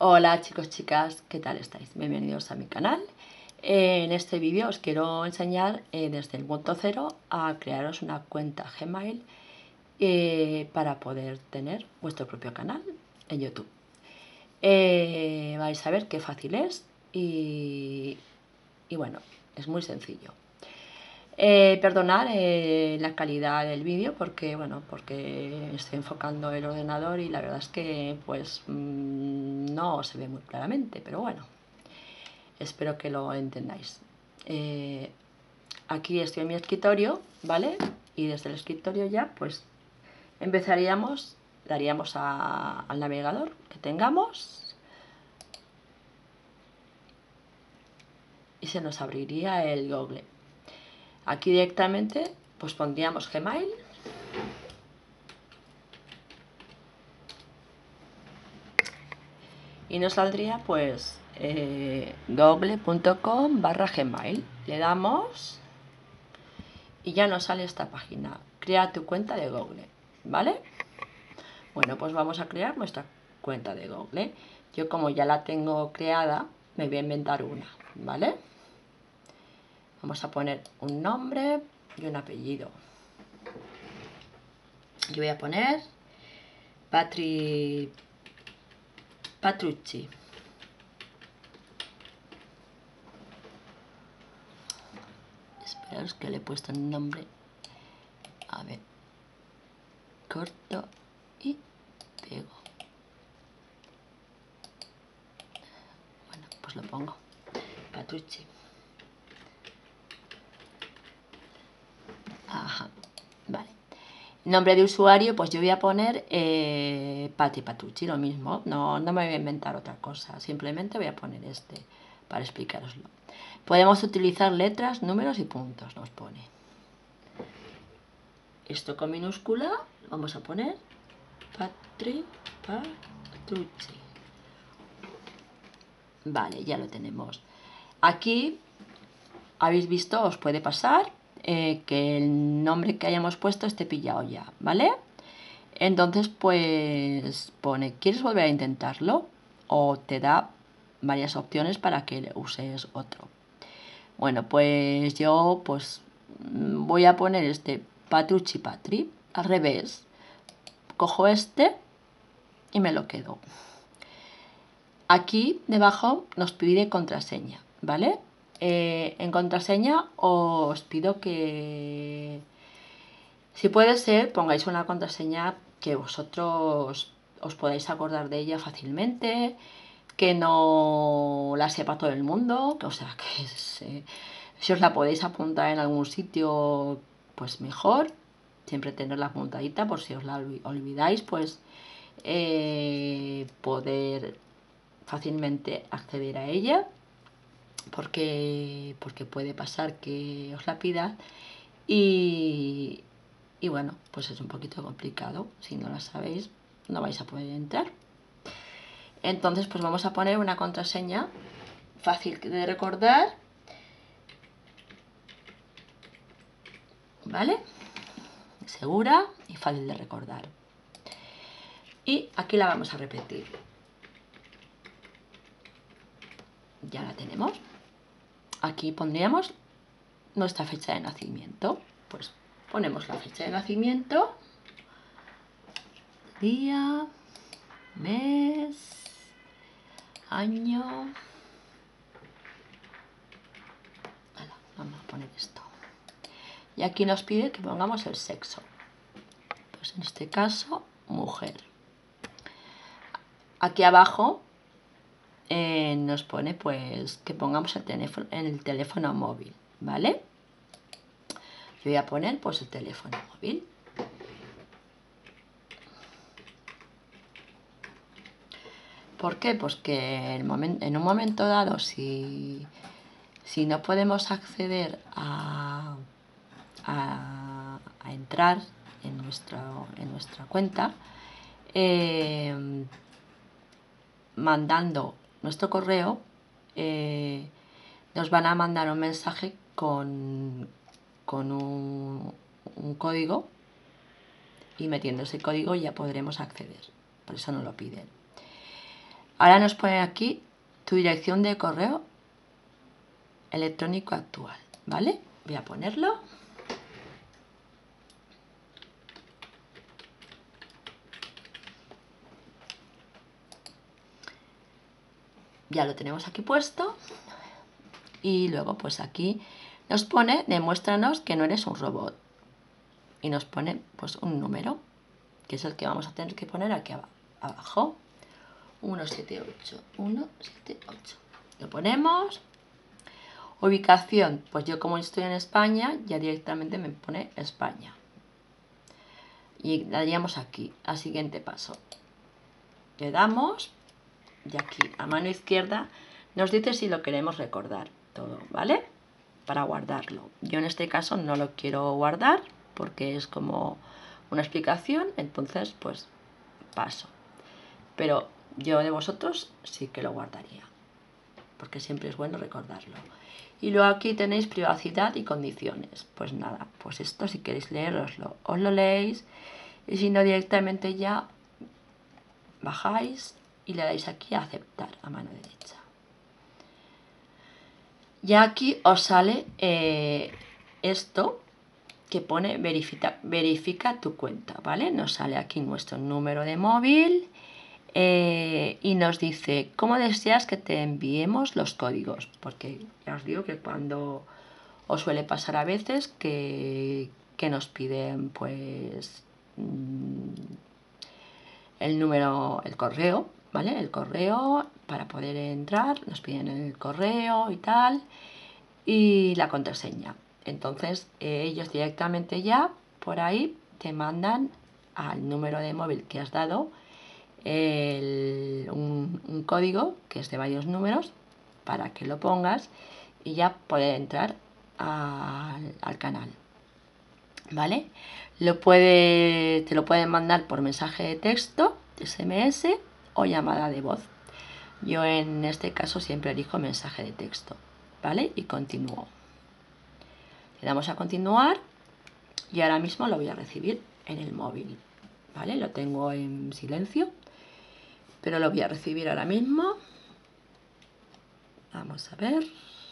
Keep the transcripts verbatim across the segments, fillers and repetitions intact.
Hola chicos, chicas, ¿qué tal estáis? Bienvenidos a mi canal. Eh, en este vídeo os quiero enseñar eh, desde el punto cero a crearos una cuenta Gmail eh, para poder tener vuestro propio canal en YouTube. Eh, vais a ver qué fácil es y, y bueno, es muy sencillo. Eh, perdonad eh, la calidad del vídeo porque bueno porque estoy enfocando el ordenador y la verdad es que pues mmm, no se ve muy claramente, pero bueno, espero que lo entendáis. Eh, aquí estoy en mi escritorio, ¿vale? Y desde el escritorio ya pues empezaríamos, daríamos a, al navegador que tengamos y se nos abriría el Google. Aquí directamente pues pondríamos Gmail y nos saldría pues eh, google punto com barra gmail. Le damos y ya nos sale esta página: crea tu cuenta de Google, ¿vale? Bueno, pues vamos a crear nuestra cuenta de Google. Yo, como ya la tengo creada, me voy a inventar una, ¿vale? Vamos a poner un nombre y un apellido. Yo voy a poner Patri Patrucci. Esperaos que le he puesto un nombre, a ver, corto y pego. Bueno, pues lo pongo Patrucci. Ajá, vale. Nombre de usuario, pues yo voy a poner eh, Pati Patrucci, lo mismo. No, no me voy a inventar otra cosa, simplemente voy a poner este para explicaroslo. Podemos utilizar letras, números y puntos, nos pone. Esto con minúscula vamos a poner Patri Patrucci. Vale, ya lo tenemos. Aquí habéis visto, os puede pasar eh, que el nombre que hayamos puesto esté pillado ya, ¿vale? Entonces pues pone, ¿quieres volver a intentarlo? O te da varias opciones para que uses otro. Bueno, pues yo pues voy a poner este Patrucci Patri al revés. Cojo este y me lo quedo. Aquí debajo nos pide contraseña, ¿vale? Eh, en contraseña os pido que, si puede ser, pongáis una contraseña que vosotros os podáis acordar de ella fácilmente, que no la sepa todo el mundo, que, o sea, que se, si os la podéis apuntar en algún sitio, pues mejor. Siempre tenerla apuntadita por si os la olvidáis, pues eh, poder fácilmente acceder a ella, porque, porque puede pasar que os la pida y, y bueno, pues es un poquito complicado. Si no la sabéis, no vais a poder entrar. Entonces pues vamos a poner una contraseña fácil de recordar, ¿vale? Segura y fácil de recordar. Y aquí la vamos a repetir. Ya la tenemos. Aquí pondríamos nuestra fecha de nacimiento. Pues ponemos la fecha de nacimiento, día, mes, año. Vale, vamos a poner esto. Y aquí nos pide que pongamos el sexo. Pues en este caso, mujer. Aquí abajo eh, nos pone pues que pongamos el teléfono, el teléfono móvil, ¿vale? Yo voy a poner pues el teléfono móvil. ¿Por qué? Pues que en un momento dado, si, si no podemos acceder a, a, a entrar en, nuestro, en nuestra cuenta, eh, mandando nuestro correo, eh, nos van a mandar un mensaje con, con un, un código, y metiendo ese código ya podremos acceder. Por eso nos lo piden. Ahora nos pone aquí tu dirección de correo electrónico actual, ¿vale? Voy a ponerlo. Ya lo tenemos aquí puesto. Y luego pues aquí nos pone, demuéstranos que no eres un robot. Y nos pone pues un número, que es el que vamos a tener que poner aquí abajo. uno siete ocho, uno siete ocho. Lo ponemos. Ubicación, pues yo como estoy en España, ya directamente me pone España. Y daríamos aquí, al siguiente paso. Le damos, y aquí a mano izquierda nos dice si lo queremos recordar todo, ¿vale? Para guardarlo. Yo en este caso no lo quiero guardar porque es como una explicación, entonces pues paso. Pero yo de vosotros sí que lo guardaría, porque siempre es bueno recordarlo. Y luego aquí tenéis privacidad y condiciones. Pues nada, pues esto si queréis leeroslo, os lo leéis, y si no directamente ya bajáis y le dais aquí a aceptar a mano derecha. Ya aquí os sale eh, esto que pone verifica, verifica tu cuenta, ¿vale? Nos sale aquí nuestro número de móvil eh, y nos dice cómo deseas que te enviemos los códigos, porque ya os digo que cuando os suele pasar a veces que, que nos piden pues el número, el correo, ¿vale? El correo para poder entrar, nos piden el correo y tal, y la contraseña. Entonces eh, ellos directamente ya por ahí te mandan al número de móvil que has dado el, un, un código que es de varios números para que lo pongas y ya poder entrar al, al canal, ¿vale? Lo puede, te lo pueden mandar por mensaje de texto, ese eme ese o llamada de voz. Yo en este caso siempre elijo mensaje de texto, ¿vale? Y continúo. Le damos a continuar y ahora mismo lo voy a recibir en el móvil, ¿vale? Lo tengo en silencio, pero lo voy a recibir ahora mismo. Vamos a ver.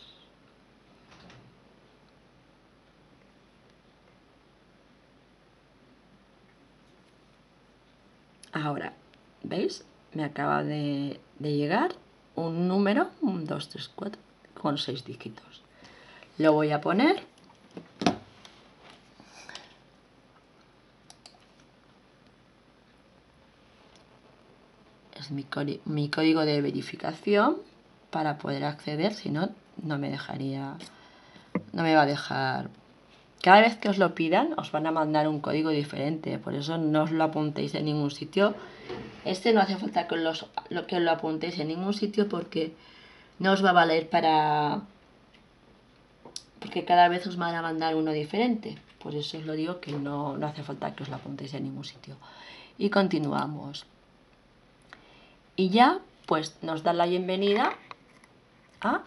Ahora, ¿veis? Me acaba de, de llegar un número, un dos tres cuatro, con seis dígitos. Lo voy a poner. Es mi, mi código de verificación para poder acceder, si no, no me dejaría, no me va a dejar. Cada vez que os lo pidan, os van a mandar un código diferente, por eso no os lo apuntéis en ningún sitio. Este no hace falta que os, los, lo, que os lo apuntéis en ningún sitio porque no os va a valer para... porque cada vez os van a mandar uno diferente. Por eso os lo digo que no, no hace falta que os lo apuntéis en ningún sitio. Y continuamos. Y ya, pues nos da la bienvenida a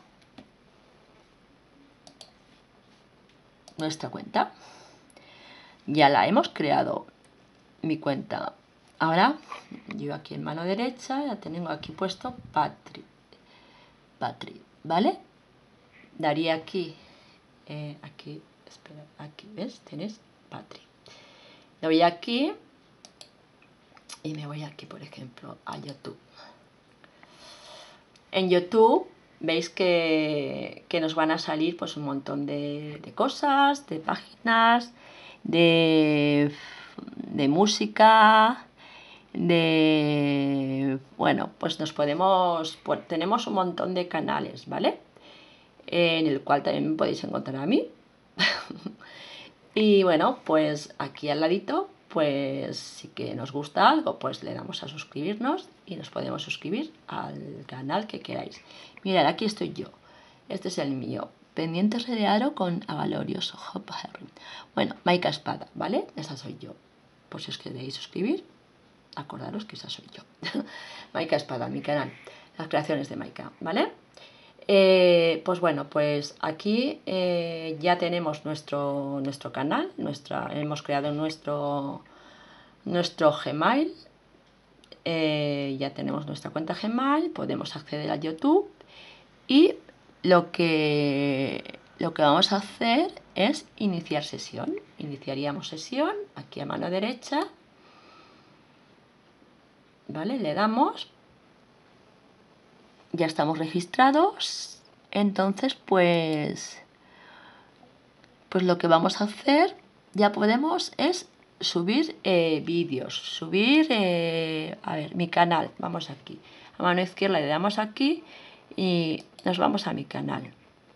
nuestra cuenta. Ya la hemos creado, mi cuenta. Ahora, yo aquí en mano derecha ya tengo aquí puesto Patri. Patri, ¿vale? Daría aquí, eh, aquí, espera, aquí, ¿ves? Tienes Patri. Le voy aquí y me voy aquí, por ejemplo, a YouTube. En YouTube veis que, que nos van a salir pues un montón de, de cosas, de páginas, de, de música, de... bueno, pues nos podemos... pues tenemos un montón de canales, ¿vale? En el cual también podéis encontrar a mí. Y bueno, pues aquí al ladito, pues si que nos gusta algo, pues le damos a suscribirnos y nos podemos suscribir al canal que queráis. Mirad, aquí estoy yo. Este es el mío. Pendientes de aro con avalorios. Bueno, Maika Espada, ¿vale? Esa soy yo. Pues si os queréis suscribir, acordaros que esa soy yo. Maika Espada, mi canal. Las creaciones de Maika, ¿vale? Eh, pues bueno, pues aquí eh, ya tenemos nuestro, nuestro canal, nuestra, hemos creado nuestro, nuestro Gmail, eh, ya tenemos nuestra cuenta Gmail, podemos acceder a YouTube y lo que, lo que vamos a hacer es iniciar sesión. Iniciaríamos sesión aquí a mano derecha, ¿vale? Le damos, ya estamos registrados, entonces pues, pues lo que vamos a hacer, ya podemos es subir eh, vídeos, subir, eh, a ver, mi canal, vamos aquí, a mano izquierda le damos aquí y nos vamos a mi canal.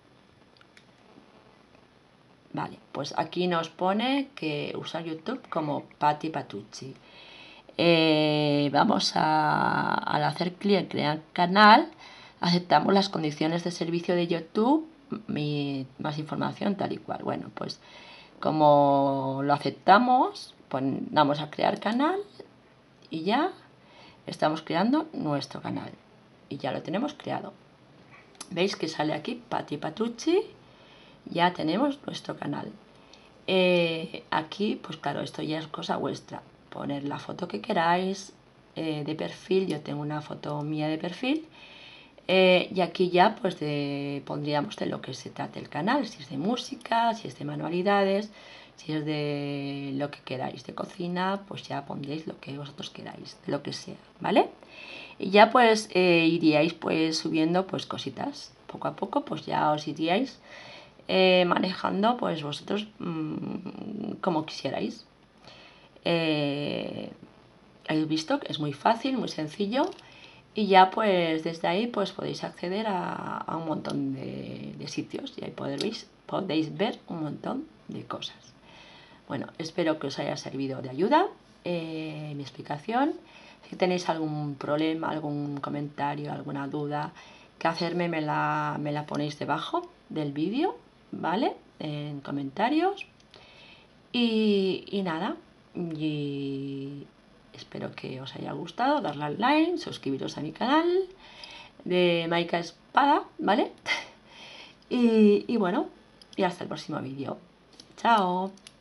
Vale, pues aquí nos pone que usa YouTube como Patti Patucci. Eh, vamos a, al hacer clic en crear canal, aceptamos las condiciones de servicio de YouTube, mi, más información tal y cual. Bueno, pues como lo aceptamos, pues damos a crear canal y ya estamos creando nuestro canal y ya lo tenemos creado. Veis que sale aquí Patti Patucci, ya tenemos nuestro canal. Eh, aquí, pues claro, esto ya es cosa vuestra. Poner la foto que queráis eh, de perfil. Yo tengo una foto mía de perfil. Eh, y aquí ya pues de, pondríamos de lo que se trate el canal. Si es de música, si es de manualidades, si es de lo que queráis, de cocina, pues ya pondréis lo que vosotros queráis, de lo que sea, ¿vale? Y ya pues eh, iríais pues subiendo pues cositas. Poco a poco pues ya os iríais Eh, manejando pues vosotros mmm, como quisierais. Eh, habéis visto que es muy fácil, muy sencillo y ya pues desde ahí pues podéis acceder a, a un montón de, de sitios y ahí podéis, podéis ver un montón de cosas. Bueno, espero que os haya servido de ayuda eh, mi explicación. Si tenéis algún problema, algún comentario, alguna duda que hacerme, me la, me la ponéis debajo del vídeo, ¿vale? En comentarios. Y, y nada, y espero que os haya gustado, darle al like, suscribiros a mi canal de Maika Espada, ¿vale? y, y bueno, y hasta el próximo vídeo. Chao.